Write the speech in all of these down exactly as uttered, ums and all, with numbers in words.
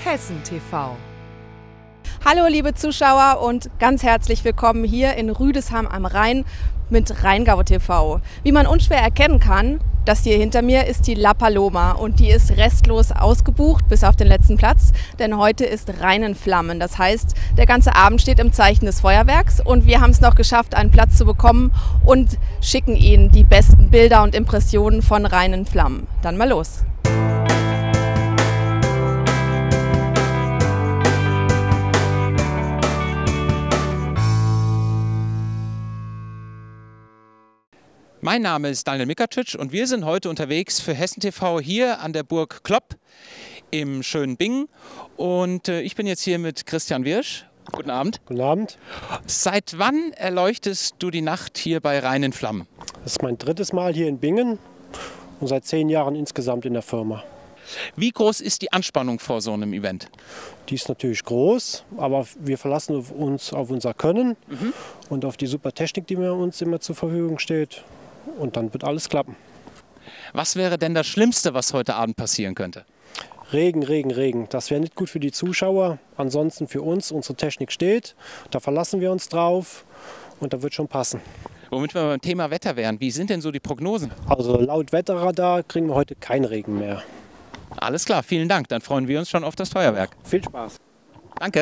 Hessen T V. Hallo liebe Zuschauer und ganz herzlich willkommen hier in Rüdesheim am Rhein mit Rheingau T V. Wie man unschwer erkennen kann, das hier hinter mir ist die La Paloma und die ist restlos ausgebucht bis auf den letzten Platz, denn heute ist Rhein in Flammen. Das heißt, der ganze Abend steht im Zeichen des Feuerwerks und wir haben es noch geschafft, einen Platz zu bekommen und schicken Ihnen die besten Bilder und Impressionen von Rhein in Flammen. Dann mal los! Mein Name ist Daniel Mikacic und wir sind heute unterwegs für Hessen T V hier an der Burg Klopp im schönen Bingen. Und äh, ich bin jetzt hier mit Christian Wirsch. Guten Abend. Guten Abend. Seit wann erleuchtest du die Nacht hier bei Rhein in Flammen? Das ist mein drittes Mal hier in Bingen und seit zehn Jahren insgesamt in der Firma. Wie groß ist die Anspannung vor so einem Event? Die ist natürlich groß, aber wir verlassen uns auf unser Können mhm. und auf die super Technik, die mir uns immer zur Verfügung steht. Und dann wird alles klappen. Was wäre denn das Schlimmste, was heute Abend passieren könnte? Regen, Regen, Regen. Das wäre nicht gut für die Zuschauer. Ansonsten für uns, unsere Technik steht. Da verlassen wir uns drauf und da wird schon passen. Womit wir beim Thema Wetter wären, wie sind denn so die Prognosen? Also laut Wetterradar kriegen wir heute keinen Regen mehr. Alles klar, vielen Dank. Dann freuen wir uns schon auf das Feuerwerk. Viel Spaß. Danke.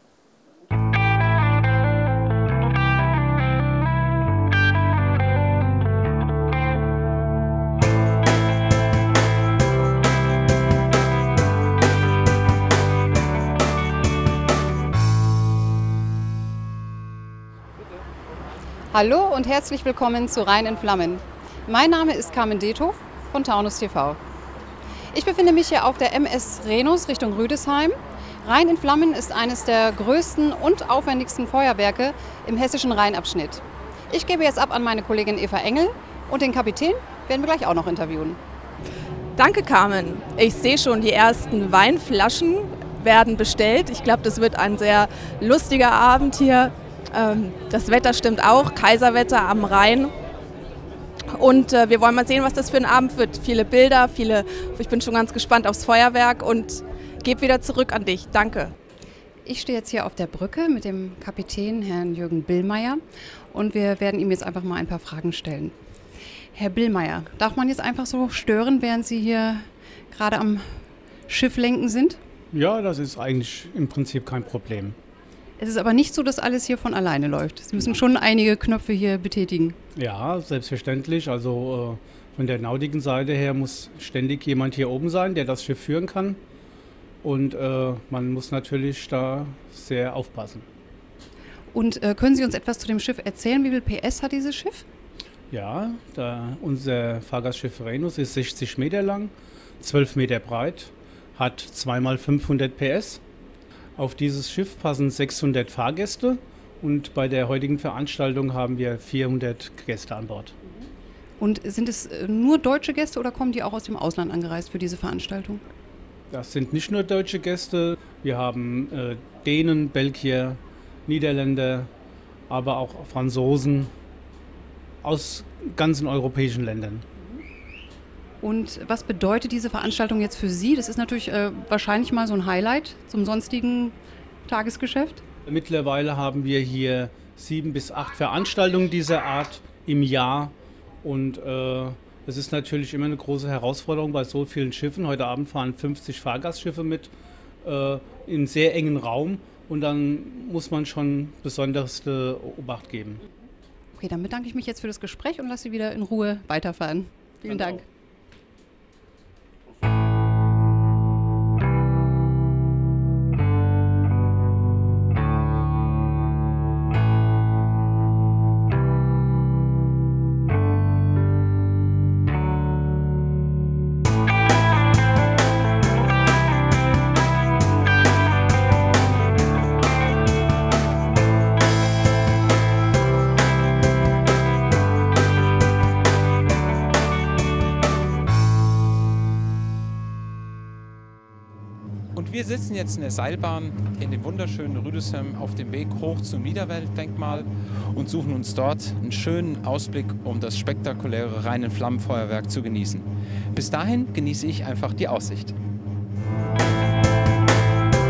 Hallo und herzlich willkommen zu Rhein in Flammen. Mein Name ist Carmen Dethoff von Taunus T V. Ich befinde mich hier auf der M S Rhenus Richtung Rüdesheim. Rhein in Flammen ist eines der größten und aufwendigsten Feuerwerke im hessischen Rheinabschnitt. Ich gebe jetzt ab an meine Kollegin Eva Engel und den Kapitän werden wir gleich auch noch interviewen. Danke Carmen. Ich sehe schon, die ersten Weinflaschen werden bestellt. Ich glaube, das wird ein sehr lustiger Abend hier. Das Wetter stimmt auch, Kaiserwetter am Rhein. Und äh, wir wollen mal sehen, was das für ein Abend wird. Viele Bilder, viele, ich bin schon ganz gespannt aufs Feuerwerk und gebe wieder zurück an dich. Danke. Ich stehe jetzt hier auf der Brücke mit dem Kapitän, Herrn Jürgen Billmeier. Und wir werden ihm jetzt einfach mal ein paar Fragen stellen. Herr Billmeier, darf man jetzt einfach so stören, während Sie hier gerade am Schiff lenken sind? Ja, das ist eigentlich im Prinzip kein Problem. Es ist aber nicht so, dass alles hier von alleine läuft. Sie müssen schon einige Knöpfe hier betätigen. Ja, selbstverständlich. Also äh, von der nautiken Seite her muss ständig jemand hier oben sein, der das Schiff führen kann. Und äh, man muss natürlich da sehr aufpassen. Und äh, können Sie uns etwas zu dem Schiff erzählen? Wie viel P S hat dieses Schiff? Ja, da unser Fahrgastschiff Rhenus ist sechzig Meter lang, zwölf Meter breit, hat zwei mal fünfhundert P S. Auf dieses Schiff passen sechshundert Fahrgäste und bei der heutigen Veranstaltung haben wir vierhundert Gäste an Bord. Und sind es nur deutsche Gäste oder kommen die auch aus dem Ausland angereist für diese Veranstaltung? Das sind nicht nur deutsche Gäste, wir haben äh, Dänen, Belgier, Niederländer, aber auch Franzosen aus ganzen europäischen Ländern. Und was bedeutet diese Veranstaltung jetzt für Sie? Das ist natürlich äh, wahrscheinlich mal so ein Highlight zum sonstigen Tagesgeschäft. Mittlerweile haben wir hier sieben bis acht Veranstaltungen dieser Art im Jahr. Und äh, es ist natürlich immer eine große Herausforderung bei so vielen Schiffen. Heute Abend fahren fünfzig Fahrgastschiffe mit äh, in sehr engen Raum. Und dann muss man schon besonderste Obacht geben. Okay, dann bedanke ich mich jetzt für das Gespräch und lasse Sie wieder in Ruhe weiterfahren. Vielen Dank. Auch. Wir sitzen jetzt in der Seilbahn in dem wunderschönen Rüdesheim auf dem Weg hoch zum Niederweltdenkmal und suchen uns dort einen schönen Ausblick, um das spektakuläre Rhein in Flammen Feuerwerk zu genießen. Bis dahin genieße ich einfach die Aussicht.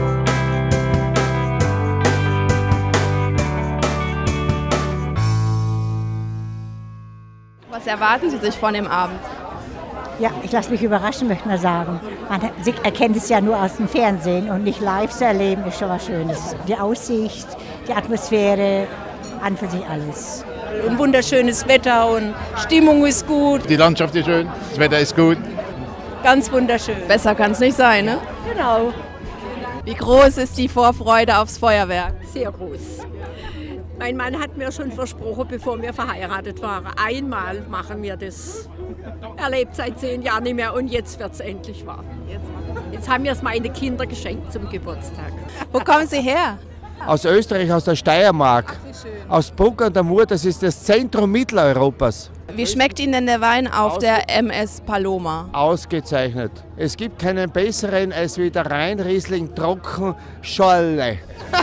Was erwarten Sie sich von dem Abend? Ja, ich lasse mich überraschen, möchte man sagen. Man erkennt es ja nur aus dem Fernsehen und nicht live zu erleben, ist schon was Schönes. Die Aussicht, die Atmosphäre, an für sich alles. Ein wunderschönes Wetter und Stimmung ist gut. Die Landschaft ist schön, das Wetter ist gut. Ganz wunderschön. Besser kann es nicht sein, ne? Genau. Wie groß ist die Vorfreude aufs Feuerwerk? Sehr groß. Mein Mann hat mir schon versprochen, bevor wir verheiratet waren, einmal machen wir das. Er lebt seit zehn Jahren nicht mehr und jetzt wird es endlich wahr. Jetzt haben wir es meine Kinder geschenkt zum Geburtstag. Wo kommen Sie her? Aus Österreich, aus der Steiermark, aus Bruck an der Mur, das ist das Zentrum Mitteleuropas. Wie schmeckt Ihnen denn der Wein auf der M S Paloma? Ausgezeichnet. Es gibt keinen besseren als wie der Rheinriesling trocken Schorle.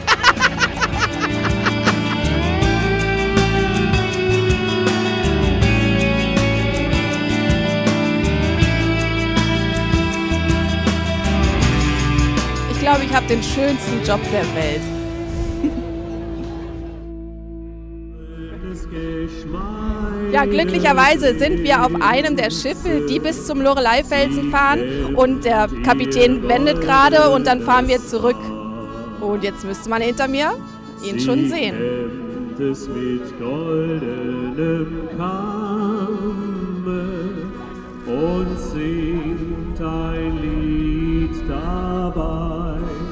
Ich glaube, ich habe den schönsten Job der Welt. Ja, glücklicherweise sind wir auf einem der Schiffe, die bis zum Loreleyfelsen fahren. Und der Kapitän wendet gerade und dann fahren wir zurück. Und jetzt müsste man hinter mir ihn schon sehen. Es mit goldenem Kamme und singt ein Lied dabei.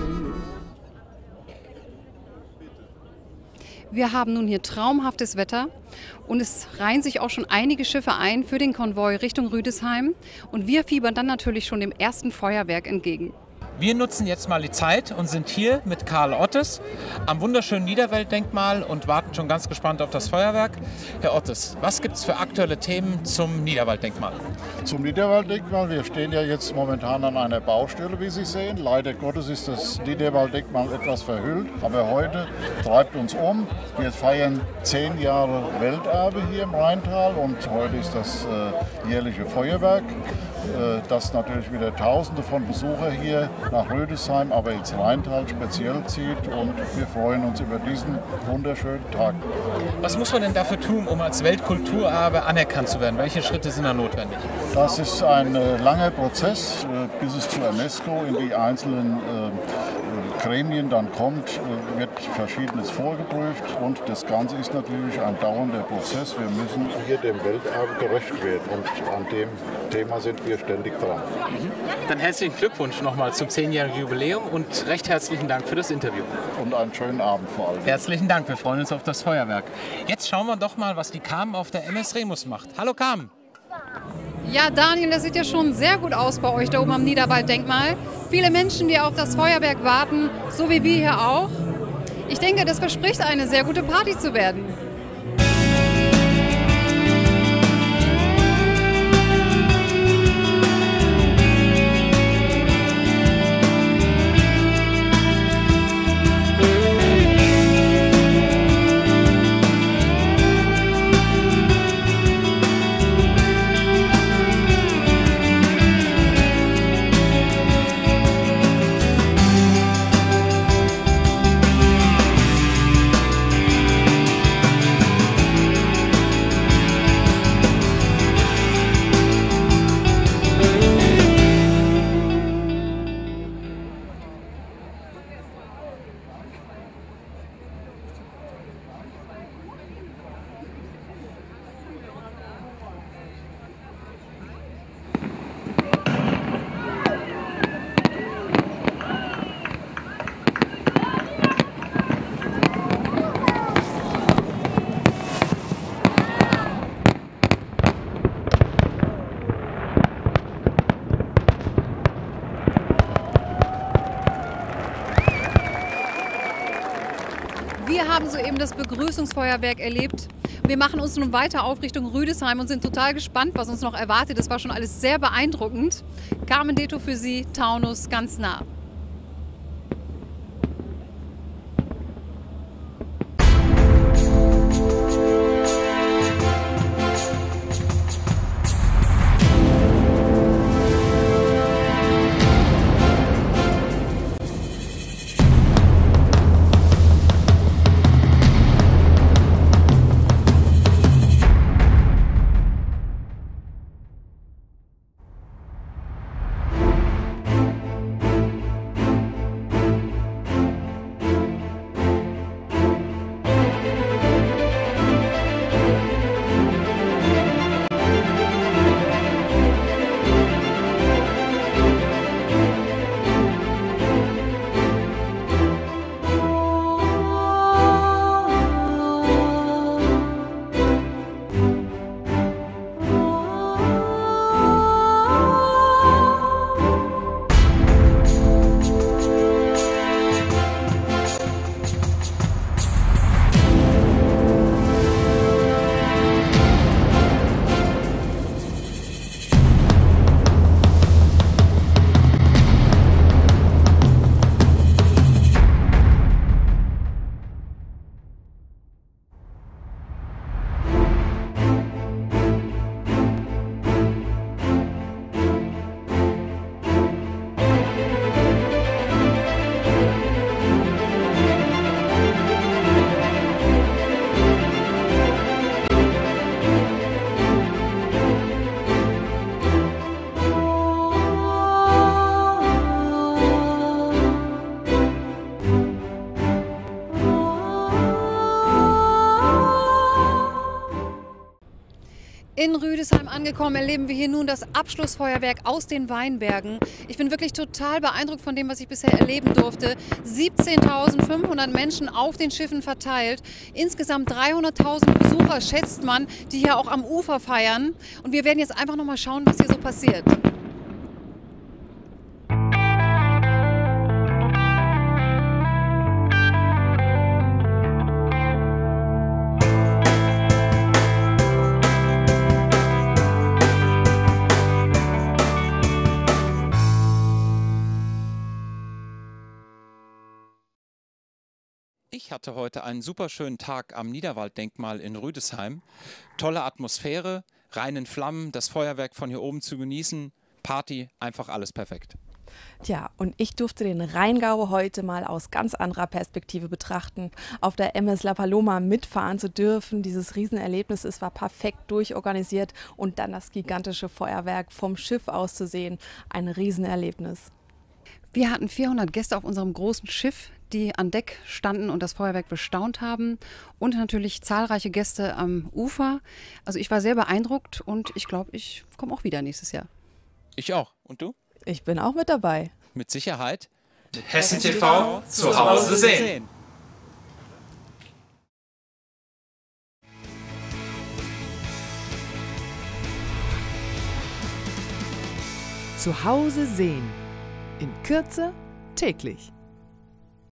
Wir haben nun hier traumhaftes Wetter und es reihen sich auch schon einige Schiffe ein für den Konvoi Richtung Rüdesheim und wir fiebern dann natürlich schon dem ersten Feuerwerk entgegen. Wir nutzen jetzt mal die Zeit und sind hier mit Karl Ottes am wunderschönen Niederwalddenkmal und warten schon ganz gespannt auf das Feuerwerk. Herr Ottes, was gibt es für aktuelle Themen zum Niederwalddenkmal? Zum Niederwalddenkmal, wir stehen ja jetzt momentan an einer Baustelle, wie Sie sehen. Leider Gottes ist das Niederwalddenkmal etwas verhüllt, aber heute treibt uns um. Wir feiern zehn Jahre Welterbe hier im Rheintal und heute ist das äh, jährliche Feuerwerk, äh, das natürlich wieder Tausende von Besuchern hier nach Rüdesheim, aber ins Rheintal speziell zieht und wir freuen uns über diesen wunderschönen Tag. Was muss man denn dafür tun, um als Weltkulturerbe anerkannt zu werden? Welche Schritte sind da notwendig? Das ist ein äh, langer Prozess, äh, bis es zur UNESCO in die einzelnen äh, Gremien dann kommt, äh, wird Verschiedenes vorgeprüft und das Ganze ist natürlich ein dauernder Prozess. Wir müssen hier dem Welterbe gerecht werden und an dem Thema sind wir ständig dran. Mhm. Dann herzlichen Glückwunsch nochmal zum zehnjährigen Jubiläum und recht herzlichen Dank für das Interview. Und einen schönen Abend vor allem. Herzlichen Dank, wir freuen uns auf das Feuerwerk. Jetzt schauen wir doch mal, was die Carmen auf der M S Remus macht. Hallo Carmen! Ja, Daniel, das sieht ja schon sehr gut aus bei euch da oben am Niederwalddenkmal. Viele Menschen, die auf das Feuerwerk warten, so wie wir hier auch. Ich denke, das verspricht eine sehr gute Party zu werden. Wir haben soeben das Begrüßungsfeuerwerk erlebt. Wir machen uns nun weiter auf Richtung Rüdesheim und sind total gespannt, was uns noch erwartet. Das war schon alles sehr beeindruckend. Carmen Dethoff für Sie, Taunus ganz nah. In Rüdesheim angekommen, erleben wir hier nun das Abschlussfeuerwerk aus den Weinbergen. Ich bin wirklich total beeindruckt von dem, was ich bisher erleben durfte. siebzehntausendfünfhundert Menschen auf den Schiffen verteilt. Insgesamt dreihunderttausend Besucher, schätzt man, die hier auch am Ufer feiern. Und wir werden jetzt einfach noch mal schauen, was hier so passiert. Ich hatte heute einen super schönen Tag am Niederwalddenkmal in Rüdesheim. Tolle Atmosphäre, reinen Flammen, das Feuerwerk von hier oben zu genießen, Party, einfach alles perfekt. Tja, und ich durfte den Rheingau heute mal aus ganz anderer Perspektive betrachten. Auf der M S La Paloma mitfahren zu dürfen, dieses Riesenerlebnis, es war perfekt durchorganisiert und dann das gigantische Feuerwerk vom Schiff aus zu sehen, ein Riesenerlebnis. Wir hatten vierhundert Gäste auf unserem großen Schiff, die an Deck standen und das Feuerwerk bestaunt haben und natürlich zahlreiche Gäste am Ufer. Also ich war sehr beeindruckt und ich glaube, ich komme auch wieder nächstes Jahr. Ich auch. Und du? Ich bin auch mit dabei. Mit Sicherheit. Mit Hessen T V zu Hause sehen. Zu Hause sehen. In Kürze täglich.